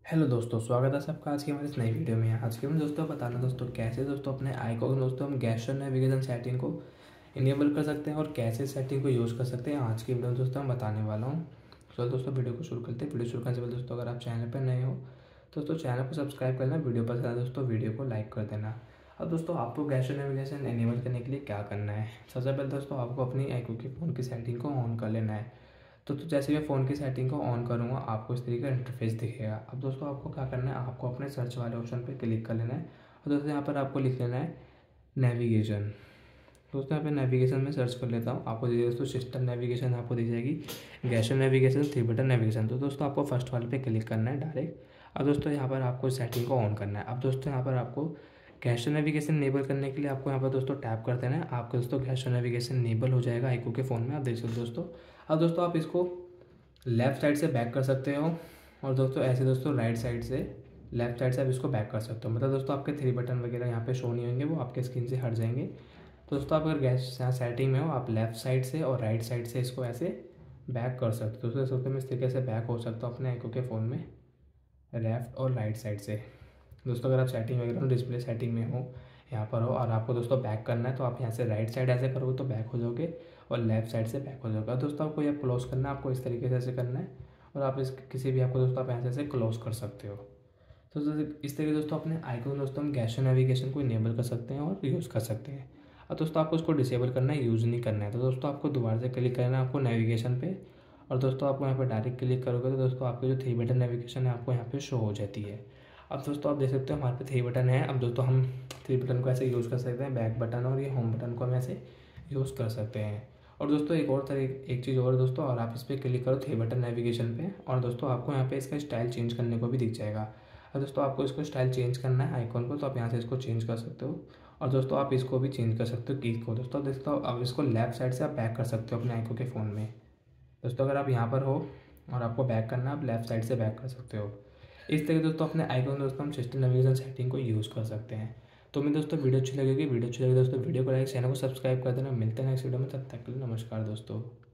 Hello दोस्तों, स्वागत है सबका आज की हमारी इस नई वीडियो में। आज के में दोस्तों बताना दोस्तों कैसे दोस्तों अपने आइकॉन दोस्तों हम गेस्चर नेविगेशन सेटिंग को इनेबल कर सकते हैं और कैसे सेटिंग को यूज़ कर सकते हैं। आज की वीडियो में दोस्तों हम बताने वाला हूँ। चलो दोस्तों वीडियो को शुरू करते हैं। वीडियो शुरू करने से पहले दोस्तों अगर आप चैनल पर नए हो तो दोस्तों चैनल को सब्सक्राइब करना, वीडियो पसंद आए दोस्तों वीडियो को लाइक कर देना। अब दोस्तों आपको गेस्चर नेविगेशन इनेबल करने के लिए क्या करना है, सबसे पहले दोस्तों आपको अपनी आइकॉन की फ़ोन की सेटिंग को ऑन कर लेना है। तो जैसे मैं फ़ोन की सेटिंग को ऑन करूँगा आपको इस तरीके का इंटरफेस दिखेगा। अब दोस्तों आपको क्या करना है, आपको अपने सर्च वाले ऑप्शन पे क्लिक कर लेना है और दोस्तों यहाँ पर आपको लिख लेना है नेविगेशन। दोस्तों यहाँ पे नेविगेशन में सर्च कर लेता हूँ, आपको देखिए दोस्तों सिस्टम नेविगेशन आपको दी जाएगी, gesture navigation, three button navigation. तो दोस्तों आपको फर्स्ट वाले पे क्लिक करना है डायरेक्ट। अब दोस्तों यहाँ पर आपको सेटिंग को ऑन करना है। अब दोस्तों यहाँ पर आपको गेस्चर नेविगेशन इनेबल करने के लिए आपको यहाँ पर दोस्तों टैप कर देना है। आपका दोस्तों गेस्चर नेविगेशन इनेबल हो जाएगा आइकॉन के फ़ोन में, आप देख सकते हो दोस्तों। अब दोस्तों आप इसको लेफ़्ट साइड से बैक कर सकते हो और दोस्तों ऐसे दोस्तों राइट साइड से लेफ़्ट साइड से आप इसको बैक कर सकते हो। मतलब दोस्तों आपके थ्री बटन वगैरह यहाँ पे शो नहीं होंगे, वो आपके स्क्रीन से हट जाएंगे। तो दोस्तों आप अगर गैस यहाँ सेटिंग में हो आप लेफ़्ट साइड से और राइट साइड से इसको ऐसे बैक कर सकते हो। तो दोस्तों मैं इस तरीके से बैक हो सकता हूँ अपने आइकॉन के फ़ोन में लेफ़्ट और राइट साइड से। दोस्तों अगर आप सेटिंग वगैरह में डिस्प्ले सेटिंग में हो, यहाँ पर हो और आपको दोस्तों बैक करना है तो आप यहाँ से राइट साइड ऐसे करोगे तो बैक हो जाओगे और लेफ्ट साइड से बैक हो जाओगे। दोस्तों आपको यह क्लोज करना है, आपको इस तरीके से ऐसे करना है और आप इस किसी भी आपको दोस्तों आप यहाँ से क्लोज कर सकते हो। तो इस तरीके दोस्तों अपने आइकॉन दोस्तों हम गेस्चर नेविगेशन को इनेबल कर सकते हैं और यूज़ कर सकते हैं। और दोस्तों आपको इसको डिसेबल करना है, यूज़ नहीं करना है। तो दोस्तों आपको दोबारा से क्लिक करना है आपको नेविगेशन पे और दोस्तों आपको यहाँ पर डायरेक्ट क्लिक करोगे तो दोस्तों आपकी जो थ्री बटन नेविगेशन है आपको यहाँ पे शो हो जाती है। अब दोस्तों आप देख सकते हो हमारे पे थ्री बटन है। अब दोस्तों हम थ्री बटन को ऐसे यूज़ कर सकते हैं, बैक बटन और ये होम बटन को हम ऐसे यूज़ कर सकते हैं। और दोस्तों एक चीज़ और दोस्तों, और आप इस पर क्लिक करो थ्री बटन नेविगेशन पे और दोस्तों आपको यहाँ पे इसका स्टाइल चेंज करने को भी दिख जाएगा। और दोस्तों आपको इसको स्टाइल चेंज करना है आइकॉन को तो आप यहाँ से इसको चेंज कर सकते हो और दोस्तों आप इसको भी चेंज कर सकते हो कीज को। दोस्तों आप इसको लेफ्ट साइड से आप बैक कर सकते हो अपने आइकॉन के फ़ोन में। दोस्तों अगर आप यहाँ पर हो और आपको बैक करना है आप लेफ्ट साइड से बैक कर सकते हो। इस तरीके दोस्तों अपने आइकॉन दोस्तों हम सिस्टम नेविगेशन सेटिंग को यूज़ कर सकते हैं। तो मैं दोस्तों वीडियो अच्छी लगेगी दोस्तों वीडियो को लाइक, चैनल को सब्सक्राइब कर देना। मिलते हैं नेक्स्ट वीडियो में, तब तक के लिए नमस्कार दोस्तों।